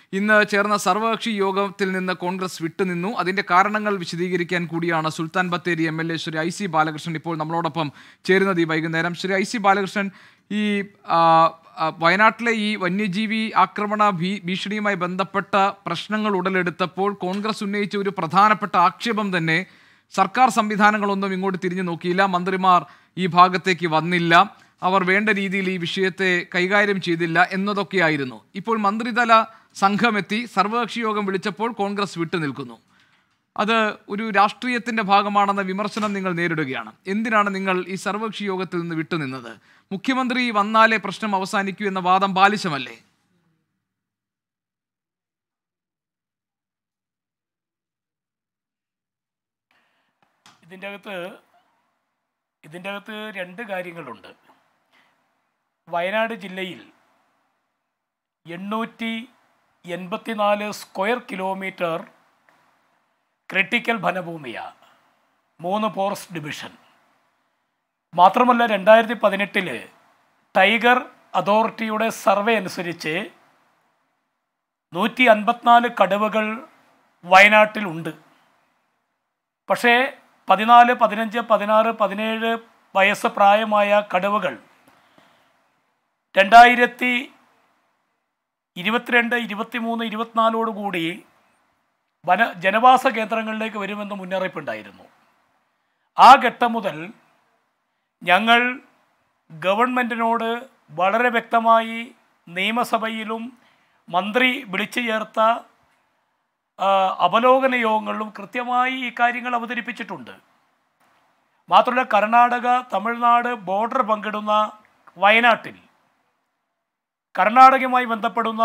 ഇന്ന് ചേർന്ന സർവകക്ഷി യോഗത്തിൽ നിന്ന് കോൺഗ്രസ് വിട്ടുനിന്നു. അതിന്റെ കാരണങ്ങൾ വിശദീകരിക്കാൻ കൂടിയാണ് സുൽത്താൻ ബത്തേരി MLA ശ്രീ IC ബാലകൃഷ്ണൻ ഇപ്പോൾ നമ്മളോടൊപ്പം ചേരുന്നത് ഈ വൈകുന്നേരം. ശ്രീ IC ബാലകൃഷ്ണൻ, ഈ വയനാട്ടിലെ ഈ വന്യജീവി ആക്രമണ ഭീഷണിയുമായി ബന്ധപ്പെട്ട പ്രശ്നങ്ങൾ ഉടലെടുത്തപ്പോൾ കോൺഗ്രസ് ഉന്നയിച്ച ഒരു പ്രധാനപ്പെട്ട ആക്ഷേപം തന്നെ സർക്കാർ സംവിധാനങ്ങളൊന്നും ഇങ്ങോട്ട് തിരിഞ്ഞു നോക്കിയില്ല, മന്ത്രിമാർ ഈ ഭാഗത്തേക്ക് വന്നില്ല, അവർ വേണ്ട രീതിയിൽ ഈ വിഷയത്തെ കൈകാര്യം ചെയ്തില്ല എന്നതൊക്കെയായിരുന്നു. ഇപ്പോൾ മന്ത്രിതല സംഘമെത്തി സർവകക്ഷി യോഗം വിളിച്ചപ്പോൾ കോൺഗ്രസ് വിട്ടുനിൽക്കുന്നു. അത് ഒരു രാഷ്ട്രീയത്തിന്റെ ഭാഗമാണെന്ന വിമർശനം നിങ്ങൾ നേരിടുകയാണ്. എന്തിനാണ് നിങ്ങൾ ഈ സർവകക്ഷി യോഗത്തിൽ നിന്ന് വിട്ടുനിന്നത്? മുഖ്യമന്ത്രി വന്നാലേ പ്രശ്നം അവസാനിക്കൂ എന്ന വാദം ബാലിശമല്ലേ? ഇതിൻ്റെ അകത്ത് രണ്ട് കാര്യങ്ങളുണ്ട്. വയനാട് ജില്ലയിൽ 884 സ്ക്വയർ കിലോമീറ്റർ ക്രിട്ടിക്കൽ വനഭൂമിയാണ്, 3 ഫോറസ്റ്റ് ഡിവിഷൻ. മാത്രമല്ല 2018 ടൈഗർ അതോറിറ്റിയുടെ സർവേ അനുസരിച്ച് 154 കടുവകൾ വയനാട്ടിലുണ്ട്. പക്ഷേ 14, 15, 16, 17 വയസ്സ് പ്രായമായ കടുവകൾ 2022, 23, 24 കൂടി ജനവാസ കേന്ദ്രങ്ങളിലേക്ക് വരുമെന്ന് മുന്നറിയിപ്പുണ്ടായിരുന്നു. ആ ഘട്ടം മുതൽ ഞങ്ങൾ ഗവൺമെൻറ്റിനോട് വളരെ വ്യക്തമായി നിയമസഭയിലും മന്ത്രി വിളിച്ചു ചേർത്ത അവലോകന യോഗങ്ങളിലും കൃത്യമായി ഈ കാര്യങ്ങൾ അവതരിപ്പിച്ചിട്ടുണ്ട്. മാത്രമല്ല കർണാടക തമിഴ്നാട് ബോർഡർ പങ്കിടുന്ന വയനാട്ടിൽ കർണാടകയുമായി ബന്ധപ്പെടുന്ന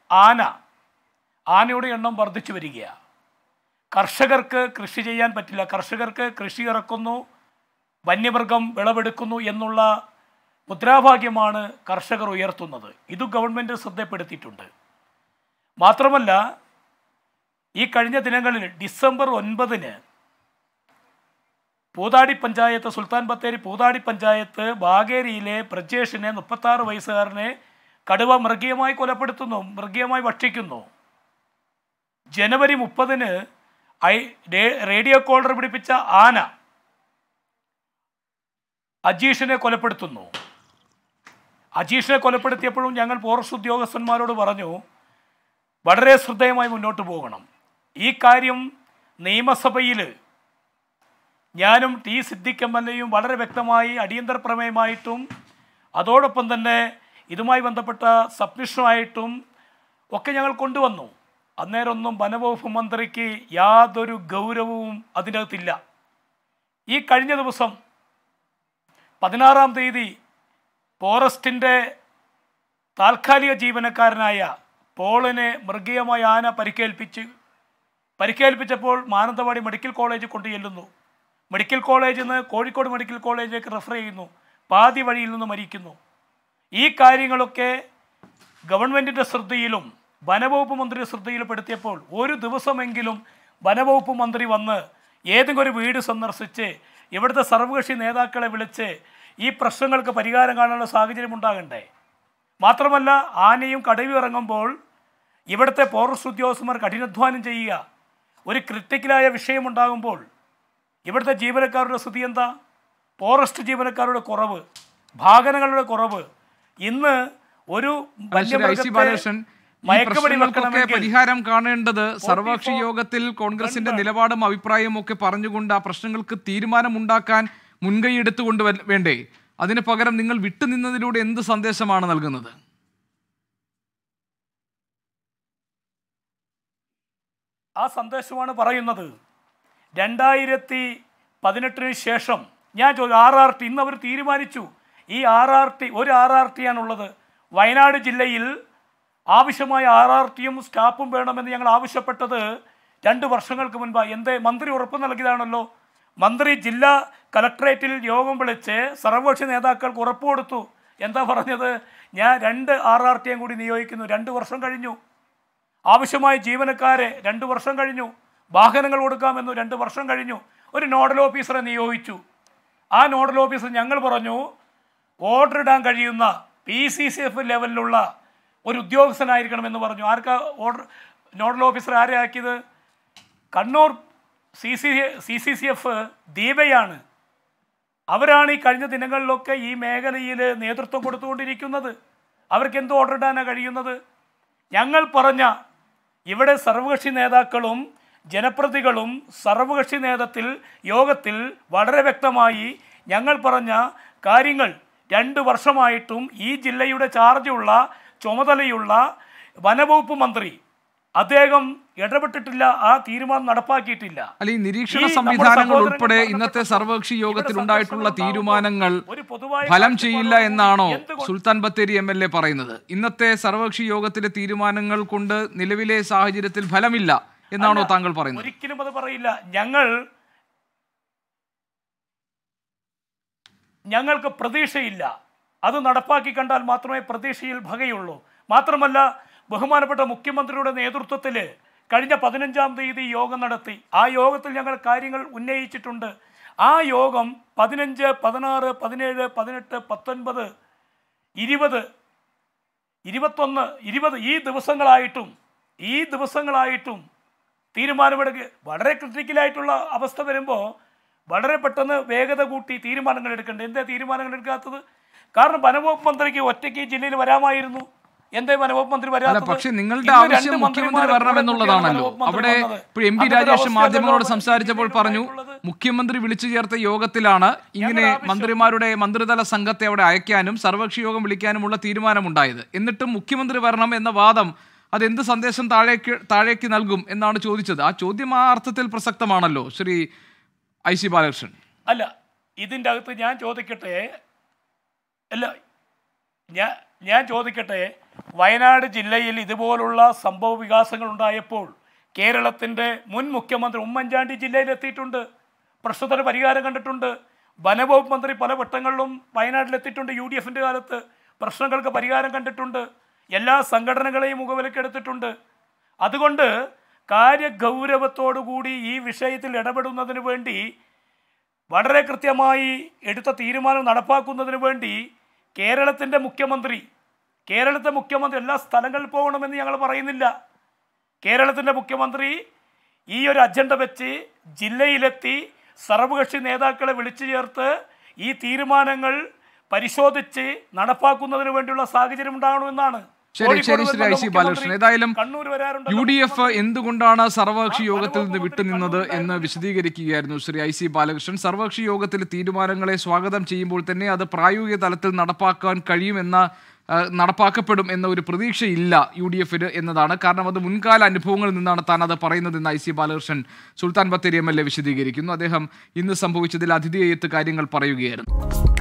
ആനയുടെ എണ്ണം വർദ്ധിച്ചു വരികയാണ്. കർഷകർക്ക് കൃഷി ചെയ്യാൻ പറ്റില്ല, കർഷകർക്ക് കൃഷി ഇറക്കുന്നു, വന്യമൃഗം വിളവെടുക്കുന്നു എന്നുള്ള മുദ്രാവാക്യമാണ് കർഷകർ ഉയർത്തുന്നത്. ഇത് ഗവൺമെൻറ് ശ്രദ്ധപ്പെടുത്തിയിട്ടുണ്ട്. മാത്രമല്ല ഈ കഴിഞ്ഞ ദിനങ്ങളിൽ ഡിസംബർ 9 പൂതാടി പഞ്ചായത്ത്, സുൽത്താൻ ബത്തേരി പൂതാടി പഞ്ചായത്ത് ബാഗേരിയിലെ പ്രജേഷിനെ 36 വയസ്സുകാരനെ കടുവ മൃഗീയമായി കൊലപ്പെടുത്തുന്നു, മൃഗീയമായി ഭക്ഷിക്കുന്നു. ജനുവരി 30 റേഡിയോ കോളർ പിടിപ്പിച്ച ആന അജീഷിനെ കൊലപ്പെടുത്തുന്നു. അജീഷിനെ കൊലപ്പെടുത്തിയപ്പോഴും ഞങ്ങൾ ഫോറസ്റ്റ് ഉദ്യോഗസ്ഥന്മാരോട് പറഞ്ഞു വളരെ ശ്രദ്ധേയമായി മുന്നോട്ട് പോകണം. ഈ കാര്യം നിയമസഭയിൽ ഞാനും T. സിദ്ദിഖ് MLAയും വളരെ വ്യക്തമായി അടിയന്തര പ്രമേയമായിട്ടും അതോടൊപ്പം തന്നെ ഇതുമായി ബന്ധപ്പെട്ട സബ്മിഷനുമായിട്ടും ഒക്കെ ഞങ്ങൾ കൊണ്ടുവന്നു. അന്നേരമൊന്നും വനവകുപ്പ് മന്ത്രിക്ക് യാതൊരു ഗൗരവവും അതിൻ്റെ അകത്തില്ല. ഈ കഴിഞ്ഞ ദിവസം 16-ാം തീയതി ഫോറസ്റ്റിൻ്റെ താൽക്കാലിക ജീവനക്കാരനായ പോളിനെ മൃഗീയമായ ആന പരിക്കേൽപ്പിച്ചപ്പോൾ മാനന്തവാടി മെഡിക്കൽ കോളേജ് കൊണ്ടു ചെല്ലുന്നു. മെഡിക്കൽ കോളേജിൽ നിന്ന് കോഴിക്കോട് മെഡിക്കൽ കോളേജിലേക്ക് റെഫർ ചെയ്യുന്നു. പാതി വഴിയിൽ നിന്ന് മരിക്കുന്നു. ഈ കാര്യങ്ങളൊക്കെ ഗവൺമെൻറ്റിൻ്റെ ശ്രദ്ധയിലും വനവകുപ്പ് മന്ത്രിയുടെ ശ്രദ്ധയിൽപ്പെടുത്തിയപ്പോൾ ഒരു ദിവസമെങ്കിലും വനവകുപ്പ് മന്ത്രി വന്ന് ഏതെങ്കിലും ഒരു വീട് സന്ദർശിച്ച് ഇവിടുത്തെ സർവകക്ഷി നേതാക്കളെ വിളിച്ച് ഈ പ്രശ്നങ്ങൾക്ക് പരിഹാരം കാണാനുള്ള സാഹചര്യം ഉണ്ടാകണ്ടേ? മാത്രമല്ല ആനയും കടുവയും ഇറങ്ങുമ്പോൾ ഇവിടുത്തെ ഫോറസ്റ്റ് ഉദ്യോഗസ്ഥന്മാർ കഠിനാധ്വാനം ചെയ്യുക. ഒരു ക്രിട്ടിക്കലായ വിഷയമുണ്ടാകുമ്പോൾ ഇവിടുത്തെ ജീവനക്കാരുടെ സ്ഥിതി എന്താ? ഫോറസ്റ്റ് ജീവനക്കാരുടെ കുറവ്, വാഹനങ്ങളുടെ കുറവ്. ഇന്ന് ഒരു പരിഹാരം കാണേണ്ടത് സർവകക്ഷി യോഗത്തിൽ കോൺഗ്രസിന്റെ നിലപാടും അഭിപ്രായവും ഒക്കെ പറഞ്ഞുകൊണ്ട് ആ പ്രശ്നങ്ങൾക്ക് തീരുമാനമുണ്ടാക്കാൻ മുൻകൈ എടുത്തുകൊണ്ട് വേണ്ടേ? അതിന് പകരം നിങ്ങൾ വിട്ടുനിന്നതിലൂടെ എന്ത് സന്ദേശമാണ് നൽകുന്നത്? ആ സന്ദേശമാണ് പറയുന്നത്. 2018 ശേഷം ഞാൻ RRT ഇന്ന് അവർ തീരുമാനിച്ചു. ഈ ഒരു RRT ആണുള്ളത്. വയനാട് ജില്ലയിൽ ആവശ്യമായ RRTയും സ്റ്റാഫും വേണമെന്ന് ഞങ്ങൾ ആവശ്യപ്പെട്ടത് 2 വർഷങ്ങൾക്ക് മുൻപ്. മന്ത്രി ഉറപ്പ് നൽകിയതാണല്ലോ. മന്ത്രി ജില്ലാ കളക്ടറേറ്റിൽ യോഗം വിളിച്ച് സർവകക്ഷി നേതാക്കൾക്ക് ഉറപ്പ് കൊടുത്തു. എന്താ പറഞ്ഞത്? ഞാൻ 2 RRTയും കൂടി നിയോഗിക്കുന്നു. 2 വർഷം കഴിഞ്ഞു. ആവശ്യമായ ജീവനക്കാരെ 2 വർഷം കഴിഞ്ഞു. വാഹനങ്ങൾ കൊടുക്കാമെന്നു 2 വർഷം കഴിഞ്ഞു. ഒരു നോഡൽ ഓഫീസറെ നിയോഗിച്ചു. ആ നോഡൽ ഓഫീസർ ഞങ്ങൾ പറഞ്ഞു ഓർഡർ ഇടാൻ കഴിയുന്ന PCCF ലെവലിലുള്ള ഒരു ഉദ്യോഗസ്ഥനായിരിക്കണമെന്ന് പറഞ്ഞു. ആർക്കാ ഓർഡർ നോഡൽ ഓഫീസർ ആരെ ആക്കിയത്? കണ്ണൂർ CCCF ദീപയാണ്. അവരാണ് ഈ കഴിഞ്ഞ ദിനങ്ങളിലൊക്കെ ഈ മേഖലയിൽ നേതൃത്വം കൊടുത്തുകൊണ്ടിരിക്കുന്നത്. അവർക്ക് എന്ത് ഓർഡർ ഇടാനാണ് കഴിയുന്നത്? ഞങ്ങൾ പറഞ്ഞ ഇവിടെ സർവകക്ഷി നേതാക്കളും ജനപ്രതികളും സർവകക്ഷി യോഗത്തിൽ വളരെ വ്യക്തമായി ഞങ്ങൾ പറഞ്ഞ കാര്യങ്ങൾ 2 വർഷമായിട്ടും ഈ ജില്ലയുടെ ചുമതലയുള്ള വനവകുപ്പ് മന്ത്രി അദ്ദേഹം ഇടപെട്ടിട്ടില്ല, ആ തീരുമാനം നടപ്പാക്കിയിട്ടില്ല. അല്ല, ഈ നിരീക്ഷണ സംവിധാനങ്ങൾ ഉൾപ്പെടെ ഇന്നത്തെ സർവകക്ഷി യോഗത്തിൽ ഉണ്ടായിട്ടുള്ള തീരുമാനങ്ങൾ ഫലം ചെയ്യില്ല എന്നാണോ സുൽത്താൻ ബത്തേരി MLA പറയുന്നത്? ഇന്നത്തെ സർവകക്ഷി യോഗത്തിലെ തീരുമാനങ്ങൾ കൊണ്ട് നിലവിലെ സാഹചര്യത്തിൽ ഫലമില്ല എന്നാണോ താങ്കൾ പറയുന്നത്? ഒരിക്കലും അത് പറയില്ല. ഞങ്ങൾക്ക് പ്രതീക്ഷയില്ല. അത് നടപ്പാക്കി കണ്ടാൽ മാത്രമേ പ്രതീക്ഷയിൽ ഭഗയുള്ളൂ. മാത്രമല്ല, ബഹുമാനപ്പെട്ട മുഖ്യമന്ത്രിയുടെ നേതൃത്വത്തിൽ കഴിഞ്ഞ 15-ാം തീയതി യോഗം നടത്തി. ആ യോഗത്തിൽ ഞങ്ങൾ കാര്യങ്ങൾ ഉന്നയിച്ചിട്ടുണ്ട്. ആ യോഗം 15, 16, 17, 18, 19, 20, 21, 20 ഈ ദിവസങ്ങളായിട്ടും തീരുമാനമെടുക്കുക. വളരെ ക്രിട്ടിക്കലായിട്ടുള്ള അവസ്ഥ വരുമ്പോൾ വളരെ പെട്ടെന്ന് വേഗത കൂട്ടി തീരുമാനങ്ങൾ എടുക്കേണ്ടത്. എന്താ തീരുമാനങ്ങൾ എടുക്കാത്തത്? കാരണം വനവകുപ്പ് മന്ത്രിക്ക് ഒറ്റയ്ക്ക് ഈ ജില്ലയിൽ വരാമായിരുന്നു. എന്തേ വനവകുപ്പ് മന്ത്രി വരാത്തത്? പക്ഷേ നിങ്ങളുടെ ആവശ്യം മുഖ്യമന്ത്രി വരണമെന്നുള്ളതാണല്ലോ. അവിടെ MP രാജേഷ് മാധ്യമങ്ങളോട് സംസാരിച്ചപ്പോൾ പറഞ്ഞു, മുഖ്യമന്ത്രി വിളിച്ചു ചേർത്ത യോഗത്തിലാണ് ഇങ്ങനെ മന്ത്രിമാരുടെ മന്ത്രിതല സംഘത്തെ അവിടെ അയക്കാനും സർവകക്ഷി യോഗം വിളിക്കാനുമുള്ള തീരുമാനമുണ്ടായത്. എന്നിട്ടും മുഖ്യമന്ത്രി വരണം എന്ന വാദം അതെന്ത് സന്ദേശം താഴേക്ക് നൽകും എന്നാണ് ചോദിച്ചത്. ആ ചോദ്യം ആ അർത്ഥത്തിൽ പ്രസക്തമാണല്ലോ ശ്രീ IC ബാലകൃഷ്ണൻ. അല്ല, ഇതിൻ്റെ അകത്ത് ഞാൻ ചോദിക്കട്ടെ, വയനാട് ജില്ലയിൽ ഇതുപോലുള്ള സംഭവ വികാസങ്ങൾ ഉണ്ടായപ്പോൾ കേരളത്തിൻ്റെ മുൻ മുഖ്യമന്ത്രി ഉമ്മൻചാണ്ടി ജില്ലയിലെത്തിയിട്ടുണ്ട്, പ്രശ്നത്തിന് പരിഹാരം കണ്ടിട്ടുണ്ട്. വനവകുപ്പ് മന്ത്രി പല വട്ടങ്ങളിലും വയനാട്ടിലെത്തിയിട്ടുണ്ട്. UDFൻ്റെ കാലത്ത് പ്രശ്നങ്ങൾക്ക് പരിഹാരം കണ്ടിട്ടുണ്ട്. എല്ലാ സംഘടനകളെയും മുഖവിലക്കെടുത്തിട്ടുണ്ട്. അതുകൊണ്ട് കാര്യഗൗരവത്തോടുകൂടി ഈ വിഷയത്തിൽ ഇടപെടുന്നതിന് വേണ്ടി, വളരെ കൃത്യമായി എടുത്ത തീരുമാനം നടപ്പാക്കുന്നതിന് വേണ്ടി കേരളത്തെ മുഖ്യമന്ത്രി എല്ലാ സ്ഥലങ്ങളിൽ പോകണമെന്ന് ഞങ്ങൾ പറയുന്നില്ല. കേരളത്തിൻ്റെ മുഖ്യമന്ത്രി ഈ ഒരു അജണ്ട വെച്ച് ജില്ലയിലെത്തി സർവകക്ഷി നേതാക്കളെ വിളിച്ചു ചേർത്ത് ഈ തീരുമാനങ്ങൾ പരിശോധിച്ച് നടപ്പാക്കുന്നതിന് വേണ്ടിയുള്ള സാഹചര്യം ഉണ്ടാകണമെന്നാണ്. ശരി IC ബാലകൃഷ്ണൻ, ഏതായാലും UDF എന്തുകൊണ്ടാണ് സർവകക്ഷി യോഗത്തിൽ നിന്ന് വിട്ടുനിന്നത് എന്ന് വിശദീകരിക്കുകയായിരുന്നു ശ്രീ IC ബാലകൃഷ്ണൻ. സർവകക്ഷി യോഗത്തിലെ തീരുമാനങ്ങളെ സ്വാഗതം ചെയ്യുമ്പോൾ തന്നെ അത് പ്രായോഗിക തലത്തിൽ നടപ്പാക്കപ്പെടും എന്ന ഒരു പ്രതീക്ഷയില്ല UDFന് എന്നതാണ്. കാരണം അത് മുൻകാല അനുഭവങ്ങളിൽ നിന്നാണ് താൻ അത് പറയുന്നതെന്ന് IC ബാലകൃഷ്ണൻ സുൽത്താൻ ബത്തേരി MLA വിശദീകരിക്കുന്നു. അദ്ദേഹം ഇന്ന് സംഭവിച്ചതിൽ അതിഥിയെത്ത് കാര്യങ്ങൾ പറയുകയായിരുന്നു.